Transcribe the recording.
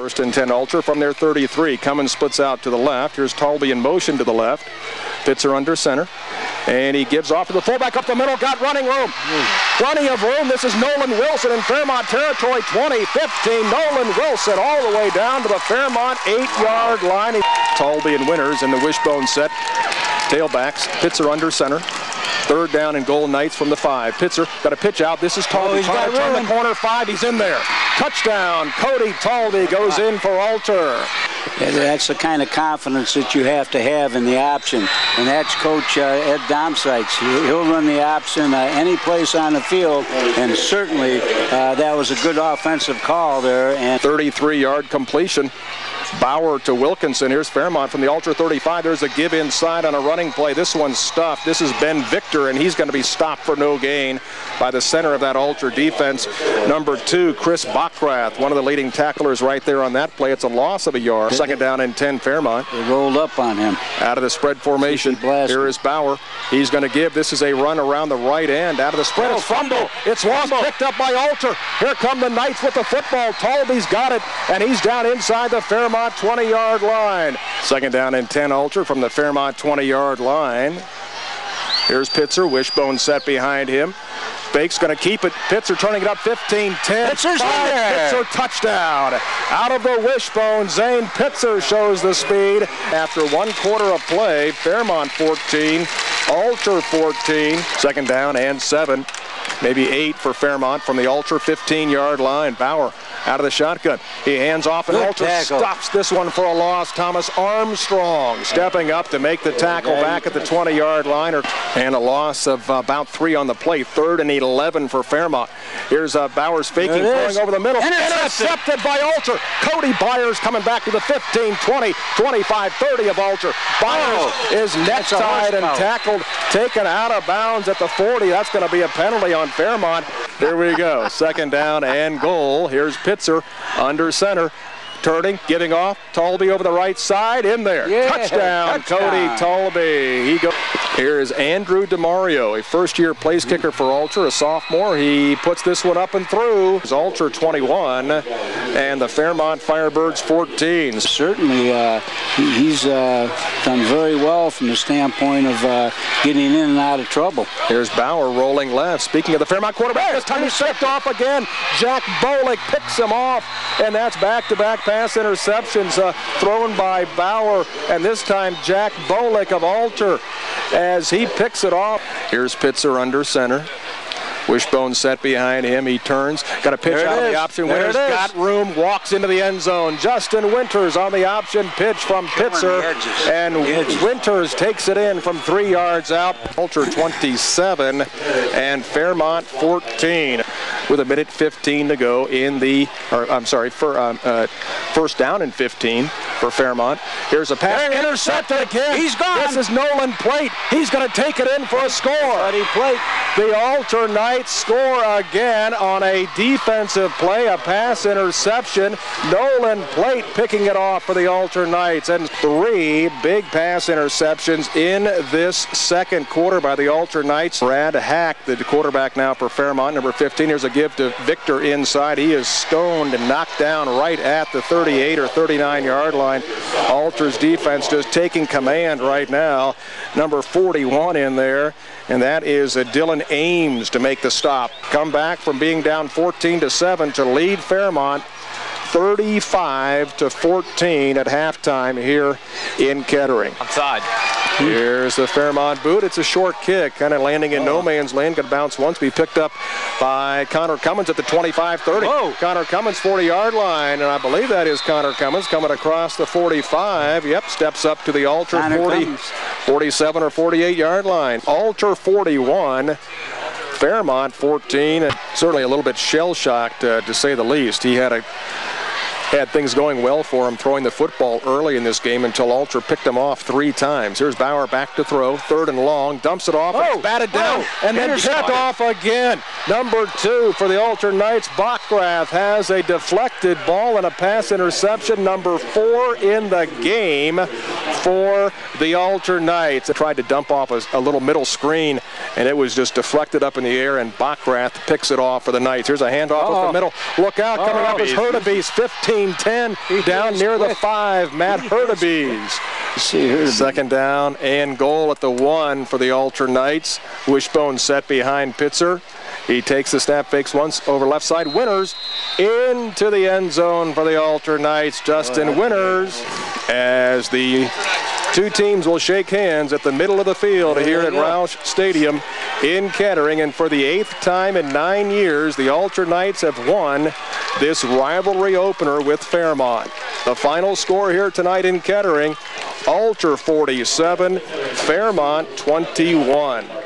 First and 10 Alter from their 33. Cummins splits out to the left. Here's Talby in motion to the left. Pitzer under center. And he gives off to the fullback up the middle. Got running room. Plenty of room. This is Nolan Wilson in Fairmont territory. 20, 15. Nolan Wilson all the way down to the Fairmont 8-yard line. Talby and Winters in the wishbone set. Tailbacks. Pitzer under center. Third down and goal, Knights from the 5. Pitzer got a pitch out. This is Talby. He's got turn the corner 5. He's in there. Touchdown. Cody Talby goes in for Alter. Yeah, that's the kind of confidence that you have to have in the option. And that's Coach Ed Domsites. He'll run the option any place on the field. And certainly that was a good offensive call there. And 33-yard completion. Bauer to Wilkinson. Here's Fairmont from the Alter 35. There's a give inside on a running play. This one's stuffed. This is Ben Victor, and he's going to be stopped for no gain by the center of that Alter defense. Number 2, Chris Bockrath, one of the leading tacklers right there on that play. It's a loss of a yard. Second down and 10, Fairmont. They rolled up on him. Out of the spread formation. Here is Bauer. He's going to give. This is a run around the right end. Out of the spread. It's fumble. It's lost. Picked up by Alter. Here come the Knights with the football. Talby's got it, and he's down inside the Fairmont 20-yard line. Second down and 10, Alter from the Fairmont 20-yard line. Here's Pitzer, wishbone set behind him. Bake's going to keep it. Pitzer turning it up 15-10. Pitzer's in there. Pitzer touchdown. Out of the wishbone, Zane Pitzer shows the speed. After 1 quarter of play, Fairmont 14, Alter 14. Second down and 7. Maybe 8 for Fairmont from the Alter 15-yard line. Bauer out of the shotgun. He hands off, and Alter stops this one for a loss. Thomas Armstrong stepping up to make the tackle back at the 20-yard line. And a loss of about 3 on the play. 3rd and 11 for Fairmont. Here's Bauer's faking, throwing over the middle. Intercepted by Alter. Cody Byers coming back to the 15, 20, 25, 30 of Alter. Byers is necktied and tackled, taken out of bounds at the 40. That's going to be a penalty on Fairmont. Here we go. Second down and goal. Here's Pitzer under center. Turning, giving off. Talby over the right side, in there. Touchdown, Cody Talby. He goes. Here is Andrew DeMario, a first-year place kicker for Alter, a sophomore. He puts this one up and through. It's Alter 21 and the Fairmont Firebirds 14. Certainly, he's done very well from the standpoint of getting in and out of trouble. Here's Bauer rolling left. Speaking of the Fairmont quarterback, this time he's stepped off again. Jack Bolick picks him off, and that's back-to-back pass interceptions thrown by Bauer, and this time Jack Bolick of Alter as he picks it off. Here's Pitzer under center. Wishbone set behind him. He turns. Got a pitch out of the option. Winters got room. Walks into the end zone. Justin Winters on the option pitch from Pitzer. And Winters takes it in from 3 yards out. Alter 27 and Fairmont 14. With 1:15 to go in the, first down and 15 for Fairmont. Here's a pass. Intercepted again. He's gone. This is Nolan Plate. He's going to take it in for a score. The Alter Knights score again on a defensive play, a pass interception. Nolan Plate picking it off for the Alter Knights. And 3 big pass interceptions in this second quarter by the Alter Knights. Brad Hack, the quarterback now for Fairmont, number 15. Here's a give to Victor inside. He is stoned and knocked down right at the 38 or 39-yard line. Alter's defense just taking command right now. Number 41 in there, and that is Dylan Ames to make the stop. Come back from being down 14-7 to lead Fairmont 35-14 at halftime here in Kettering. Outside. Here's the Fairmont boot. It's a short kick, kind of landing in no man's land. Going to bounce once, be picked up by Connor Cummins at the 25-30. Connor Cummins, 40-yard line, and I believe that is Connor Cummins coming across the 45. Yep, steps up to the Alter 47 or 48-yard line. Alter 41. Fairmont 14, and certainly a little bit shell-shocked to say the least. He had things going well for him throwing the football early in this game until Alter picked him off 3 times. Here's Bauer back to throw, 3rd and long, dumps it off, it's batted down, and then picked off again. Number 2 for the Alter Knights, Bockrath has a deflected ball and a pass interception. Number 4 in the game. for the Alter Knights. They tried to dump off a little middle screen, and it was just deflected up in the air, and Backrath picks it off for the Knights. Here's a handoff up the middle. Look out, coming up is Hurtubise, 15-10, down near the 5, Matt Hurtubise. Second down and goal at the 1 for the Alter Knights. Wishbone set behind Pitzer. He takes the snap, fakes once over left side. Winters into the end zone for the Alter Knights. Justin Winters, as the two teams will shake hands at the middle of the field here at Roush Stadium in Kettering. And for the 8th time in 9 years, the Alter Knights have won this rivalry opener with Fairmont. The final score here tonight in Kettering, Alter 47, Fairmont 21.